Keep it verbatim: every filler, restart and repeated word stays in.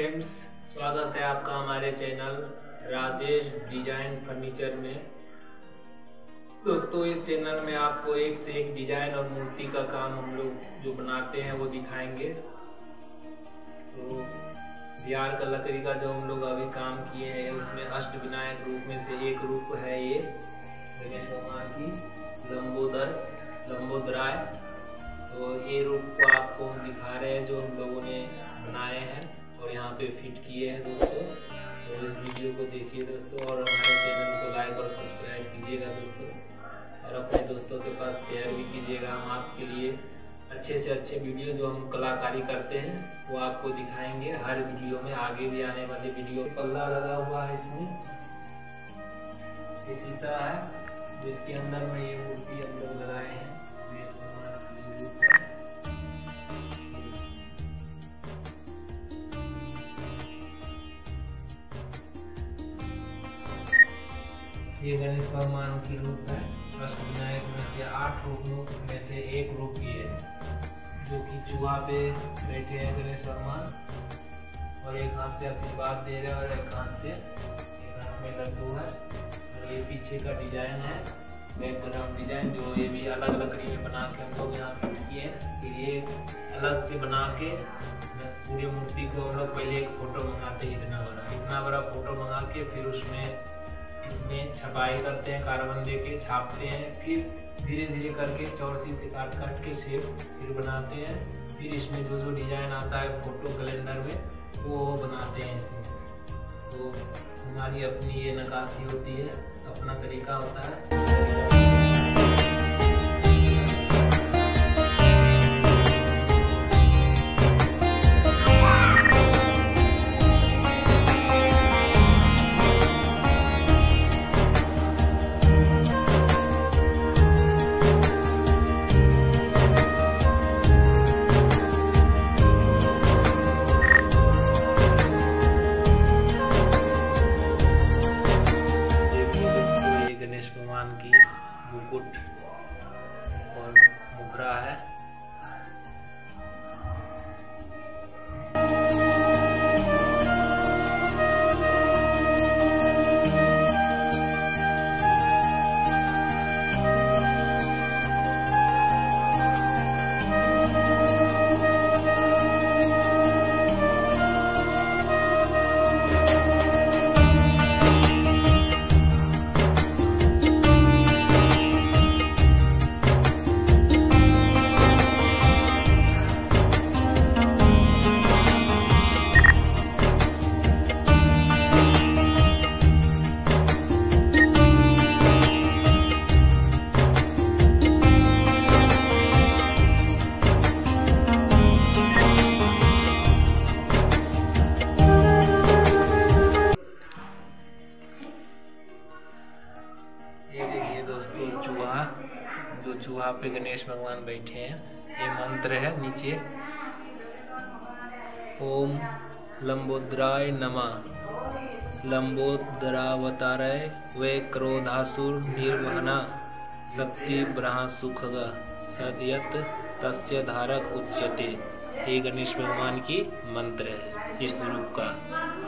Friends, स्वागत है आपका हमारे चैनल राजेश डिजाइन फर्नीचर में। दोस्तों, इस चैनल में आपको एक से एक डिजाइन और मूर्ति का काम हम लोग जो बनाते हैं वो दिखाएंगे। तो बिहार का लकड़ी का जो हम लोग अभी काम किए हैं उसमें अष्ट विनायक रूप में से एक रूप है ये गणेश भगवान की लंबोदर लंबोदराय। तो ये रूप को आपको हम दिखा रहे हैं जो हम लोगों ने बनाए हैं और यहाँ पे फिट किए हैं दोस्तों। तो इस वीडियो को देखिए दोस्तों और हमारे चैनल को लाइक और सब्सक्राइब कीजिएगा दोस्तों, और अपने दोस्तों के पास शेयर भी कीजिएगा। हम आपके लिए अच्छे से अच्छे वीडियो जो हम कलाकारी करते हैं वो आपको दिखाएंगे हर वीडियो में। आगे भी आने वाले वीडियो पल्ला लगा हुआ है, इसमें ये शीशा है जिसके अंदर में ये मूर्ति हम लोग लगाए हैं। ये गणेश भगवान की रूप है। अष्ट विनायक में से आठ रूपों में से एक रूप ये है जो कि चूहा पे बैठे हैं गणेश भगवान, और एक हाथ से आशीर्वाद दे रहे हैं और एक हाथ से एक हाथ में लड्डू है। और ये पीछे का डिजाइन है, बैकग्राउंड डिजाइन, जो ये भी अलग लकड़ी में बना के हम लोग यहाँ फिट किए हैं। फिर ये अलग से बना के पूरी मूर्ति को हम लोग पहले एक फोटो मंगाते हैं, इतना बड़ा इतना बड़ा फोटो मंगा के फिर उसमें इसमें छपाई करते हैं, कार्बन दे के छापते हैं। फिर धीरे धीरे करके चौरसी से काट काट के शेप फिर बनाते हैं। फिर इसमें जो जो डिजाइन आता है फोटो कैलेंडर में वो बनाते हैं इसमें। तो हमारी अपनी ये नक्काशी होती है, अपना तरीका होता है। की मुकुट और मुखरा है। दोस्तों, चूहा जो चूहा पे गणेश भगवान बैठे हैं, ये मंत्र है नीचे, ओम लंबोदराय नमः, लंबोदरावताराय वे क्रोधासुर निर्वहना शक्ति ब्रहा सुखग सदयत तस्य धारक उच्यते। ये गणेश भगवान की मंत्र है इस रूप का।